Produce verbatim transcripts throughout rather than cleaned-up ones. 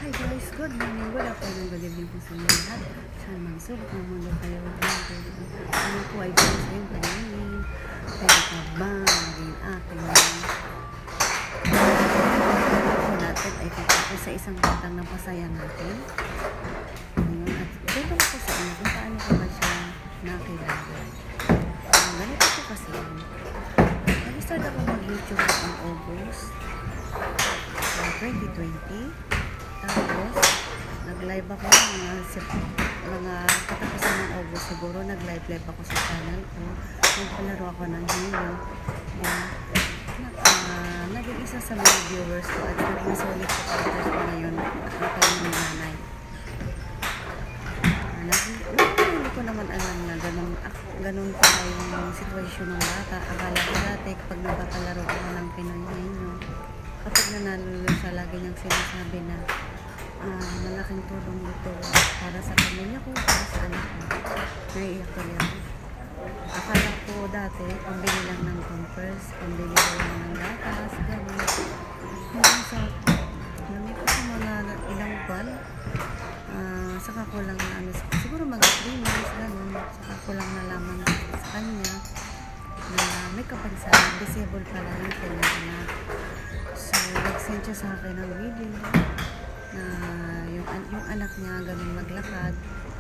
Hi guys, good morning, good afternoon, good evening po sa inyo lahat. Saan man sulok ng mundo kayo. Ano po ay guys, ayun paningin. Pwede ka ba maging aking po natin ay tutupos sa isang bantang ng pasaya natin. Ayun, at ito po sa inyo kung paano ko ba siya nakilala. Uh, ganito po kasi yun. Nag-start ako mag-YouTube ang August uh, twenty twenty. Tapos, nag-live ako mga, mga katapusan ng August siguro, nag-live-live ako sa channel ko. Nagpalaro ako ng hero. Yeah. Uh, naging isa sa mga viewers ko at naging solid supporters ko ngayon na kayo ng nanay. Uh, Hindi ko naman alam na ganun, ganun pa yung sitwasyon ng bata. Akala ko dati kapag nagpapalaro ako ng Pinoy Henyo, kapag nanalo siya, lagi niyang sinasabi na uh, malaking tulong ito para sa pamilya ko, para sa anak ko. Naiiyak ko yan. Akala ko dati, pambili lang ng pampers, pambili lang ng gatas, gano'n. Hanggang sa, namin ko sa mga ilang buwan, uh, saka ko lang na, ano, siguro mga three months, gano'n, saka ko lang nalaman sa kanya na may kapansanan, disabled pala yung kanyang anak. So, nag-send siya sa akin ng video na yung, yung anak niya ganun maglakad,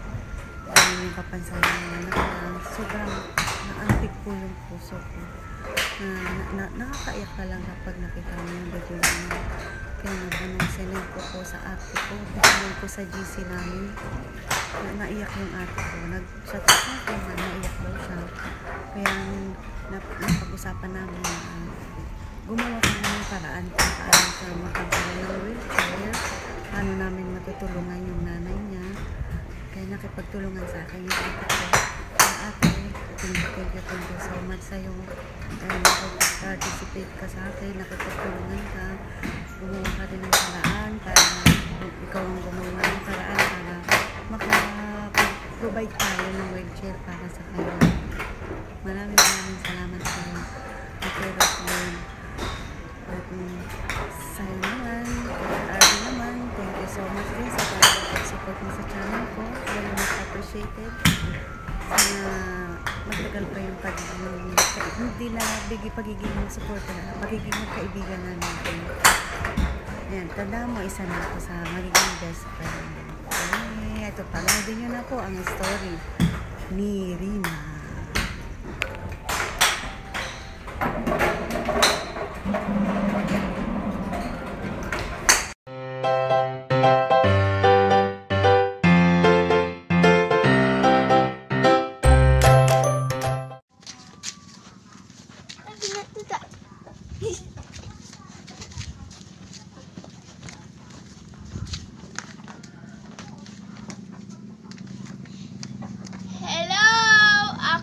ganun yung kapansanan ng anak niya. Sobrang naantik po yung puso ko. Na, na, na, nakakaiyak ka lang kapag nakita mo yung video niya. Kaya nabunong sinend ko po sa ate ko, sinend ko sa G C namin. Na, naiyak yung ate ko. Nag-chat sa akin na naiyak daw siya. Kaya nap, napag-usapan namin na uh, gumawa kami ng paraan kung paano siya magkakaroon ng wheelchair, paano namin matutulungan yung nanay niya. Kaya nakipagtulungan sa akin yung ate ko. Ang ate, thank you, thank you, thank you so much sa'yo. Kaya nakipag-participate ka sa akin, nakipagtulungan ka, gumawa ka din ng paraan para ikaw ang gumawa ng paraan para makapag-provide tayo ng wheelchair para sa kanya. Maraming maraming salamat sa iyo. Ate Roslyn. At um, sa'yo naman, kaya Arby naman, thank you so much din sa pag-support mo sa channel ko. Very much appreciated. Sana magtagal pa yung pagiging, hindi na bigay pagiging support na, magiging magkaibigan na natin. Yan, tanda mo, isa na ako sa magiging best friend. Okay, ito, panoodin nyo na po ang story ni Rina. Hello,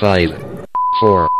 five, four,